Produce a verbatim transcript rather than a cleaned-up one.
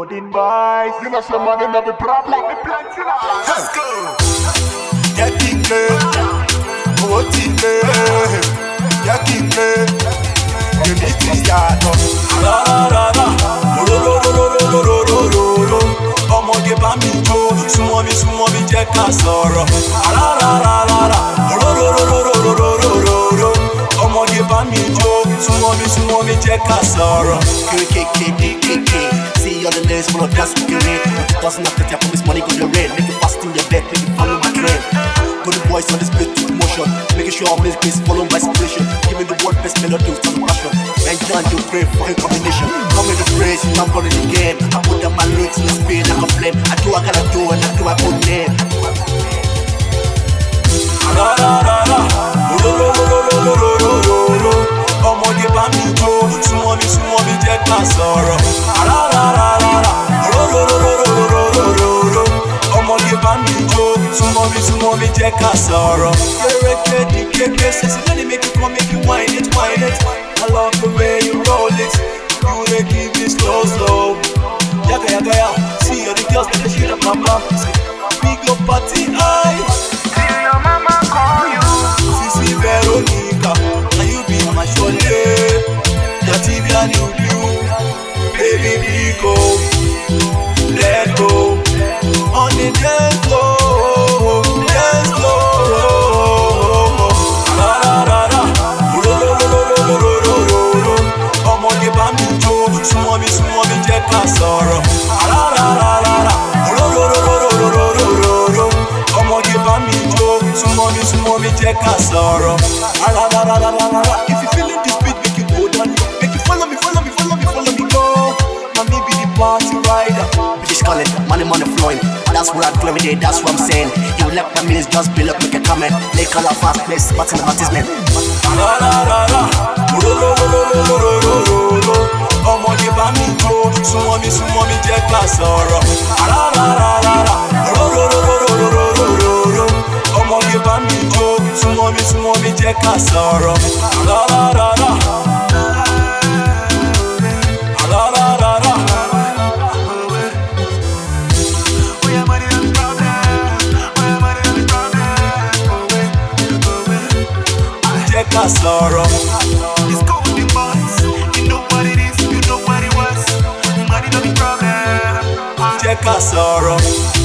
golden boys. You know some man in every problem. Let's go. Y'a qui plaît, oh t'y plaît, y'a qui plaît, y'a qui plaît. La la la la, lo lo lo lo lo lo lo lo lo. Ọmọge bá mi jó, súnmọ́ mi súnmọ́ mi jẹ́ ká sọ̀rọ̀. La la la la la, lo lo lo lo lo lo lo lo lo. Ọmọge bá mi jó, súnmọ́ mi súnmọ́ mi jẹ́ ká sọ̀rọ̀. K-K-K-D-K-K. See all the ladies full of dance with the rain. Doesn't have to tell promise money go the rain. Make you fast in your bed, make you follow my train. Put the boys on this beat to motion. Making sure all music is followed by inspiration. Give me the world best melody with some passion. And John, you pray for a combination. Come in the praise, you know I'm running the game. I put down my lyrics in the speed like a flame. I do what I gotta do and I do my own name. La la la la, lo lo lo lo lo lo lo lo lo. Ọmọge bá mi jó, súnmọ́ mi súnmọ́ mi jẹ́ ká sọ̀rọ̀. La la la la la, lo lo lo lo lo lo lo lo lo. Ọmọge bá mi jó, súnmọ́ mi súnmọ́ mi jẹ́ ká sọ̀rọ̀. Kéréké di kéké, sexy lady make you come make you whine it, whine it. I love the way you roll it, you dey give me slow slow. Yaga yaga ya, see all the girls that dey shit up my mouth. Big up party high. See your mama call you. Sisi Veronica, and you be my shorty. Nativia new blue, baby Pico. Let go on the dance floor, dance floor. La la la la, lo lo lo lo lo lo lo lo lo. Ọmọge bá mi jó, súnmọ́ mi súnmọ́ mi jẹ́ ká sọ̀rọ̀. La la la la la, lo lo lo lo lo lo lo lo lo. Ọmọge bá mi jó, súnmọ́ mi súnmọ́ mi jẹ́ ká sọ̀rọ̀. La la la la la la. If you feeling this beat, make you go down, make you follow me, follow me, follow me, follow me go. Mommy be the party rider. British calling, money, money flowing. That's what I do every day, that's what I'm saying. You like my minutes, just build up, make a comment. Make all our fast place, what's in the advertisement? La la la la, lo lo lo lo lo lo lo lo lo. Ọmọge bá mi jó, súnmọ́ mi súnmọ́ mi jẹ́ ká sọ̀rọ̀. La la la la la, lo lo lo lo lo lo lo lo lo. Ọmọge bá mi jó, súnmọ́ mi súnmọ́ mi jẹ́ ká sọ̀rọ̀. La la la la, la la la la. Jẹ́ ká sọ̀rọ̀. It's golden boys. You know what it is, you know what it was. Money no be problem. Jẹ́ ká sọ̀rọ̀.